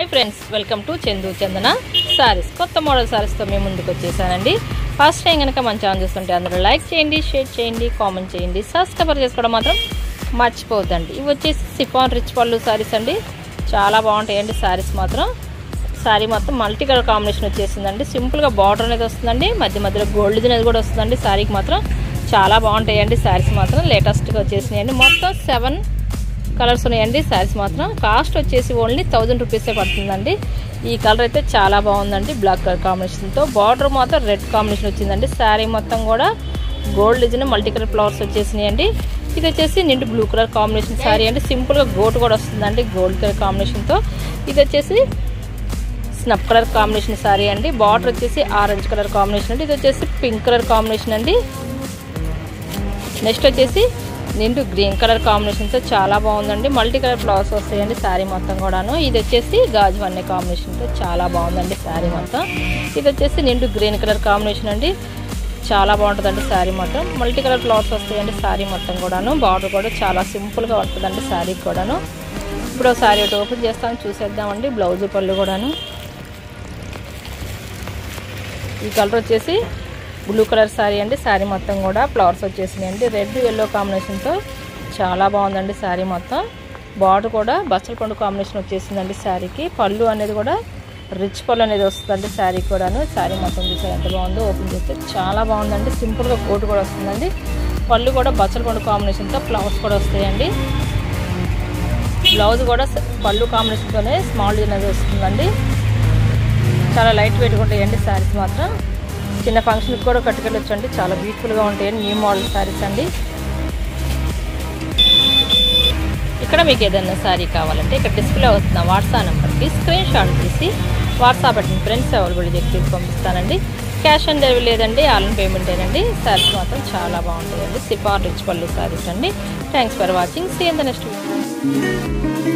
Hi friends, welcome to Chandu Chandana sarees. కొత్త model సారీస్తో మేము ముందుకు వచ్చేసానండి. ఫస్ట్ టైం కనుక మన ఛానల్ చూస్తుంటే అందరూ లైక్ చేయండి, షేర్ చేయండి, కామెంట్ చేయండి, సబ్స్క్రైబ్ చేసుకోవడం మాత్రం మర్చిపోవద్దండి. ఇవి వచ్చేసి చిఫాన్ రిచ్ పళ్ళు సారీస్ అండి. చాలా బాగుంటాయండి సారీస్ మాత్రం. సారీ మొత్తం మల్టీ కలర్ కాంబినేషన్ వచ్చేసిందండి. సింపుల్గా బార్డర్ అనేది వస్తుందండి, మధ్య మధ్యలో గోల్డ్ అనేది కూడా వస్తుందండి. సారీకి మాత్రం చాలా బాగుంటాయండి సారీస్ మాత్రం. లేటెస్ట్గా వచ్చేసినాయండి. మొత్తం 7 కలర్స్ ఉన్నాయండి. సారీస్ మాత్రం కాస్ట్ వచ్చేసి ఓన్లీ 1000 రూపీసే పడుతుందండి. ఈ కలర్ అయితే చాలా బాగుందండి, బ్లాక్ కలర్ కాంబినేషన్తో. బార్డర్ మాత్రం రెడ్ కాంబినేషన్ వచ్చిందండి. శారీ మొత్తం కూడా gold design multi colour flowers వచ్చేసినాయండి. ఇది వచ్చేసి నిండు బ్లూ కలర్ కాంబినేషన్ శారీ అండి. సింపుల్గా గోటు కూడా వస్తుందండి గోల్డ్ కలర్ కాంబినేషన్తో. ఇది వచ్చేసి స్నప్ కలర్ కాంబినేషన్ శారీ అండి. బార్డర్ వచ్చేసి ఆరెంజ్ కలర్ కాంబినేషన్ అండి. ఇది వచ్చేసి పింక్ కలర్ కాంబినేషన్ అండి. నెక్స్ట్ వచ్చేసి నిండు గ్రీన్ కలర్ కాంబినేషన్తో చాలా బాగుందండి. మల్టీ కలర్ ఫ్లవర్స్ వస్తాయండి శారీ మొత్తం కూడాను. ఇది వచ్చేసి గాజు వన్నె కాంబినేషన్తో చాలా బాగుందండి శారీ మొత్తం. ఇది వచ్చేసి నిండు గ్రీన్ కలర్ కాంబినేషన్ అండి. చాలా బాగుంటుందండి శారీ మొత్తం. మల్టీ కలర్ ఫ్లవర్స్ వస్తాయండి శారీ మొత్తం కూడాను. బార్డర్ కూడా చాలా సింపుల్గా ఉంటుందండి శారీకి కూడాను. ఇప్పుడు శారీ ఒకటి ఓపెన్ చేస్తాను, చూసేద్దామండి. బ్లౌజ్ పళ్ళు కూడాను. ఈ కలర్ వచ్చేసి బ్లూ కలర్ శారీ అండి. శారీ మొత్తం కూడా ఫ్లవర్స్ వచ్చేసినాయండి. రెడ్ ఎల్లో కాంబినేషన్తో చాలా బాగుందండి శారీ మొత్తం. బార్డర్ కూడా బచ్చల పండు కాంబినేషన్ వచ్చేసిందండి శారీకి. పళ్ళు అనేది కూడా రిచ్ పళ్ళు అనేది వస్తుందండి శారీ కూడాను. శారీ మొత్తం చూసారు ఎంత బాగుందో. ఓపెన్ చేస్తే చాలా బాగుందండి. సింపుల్గా కోటు కూడా వస్తుందండి. పళ్ళు కూడా బచ్చల పండు కాంబినేషన్తో ఫ్లవర్స్ కూడా వస్తాయండి. బ్లౌజ్ కూడా పళ్ళు కాంబినేషన్తోనే స్మాల్ డిజైన్ అనేది వస్తుందండి. చాలా లైట్ వెయిట్గా ఉంటాయండి శారీస్ మాత్రం. చిన్న ఫంక్షన్కి కూడా కట్టుకెళ్ళొచ్చండి. చాలా బ్యూటిఫుల్గా ఉంటాయండి. న్యూ మోడల్ శారీస్ అండి. ఇక్కడ మీకు ఏదైనా శారీ కావాలంటే ఇక్కడ డిస్ప్లే అవుతున్న వాట్సాప్ నెంబర్కి స్క్రీన్ షాట్ తీసి వాట్సాప్ పెట్టిన ఫ్రెండ్స్ అవైలబిలిటీ చెక్ పంపిస్తానండి. క్యాష్ ఆన్ డెలివరీ లేదండి, ఆన్లైన్ పేమెంటేనండి. శారీస్ మాత్రం చాలా బాగుంటాయండి. చిఫాన్ రిచ్ పళ్ళు శారీస్ అండి. Thanks for watching. See in the next video.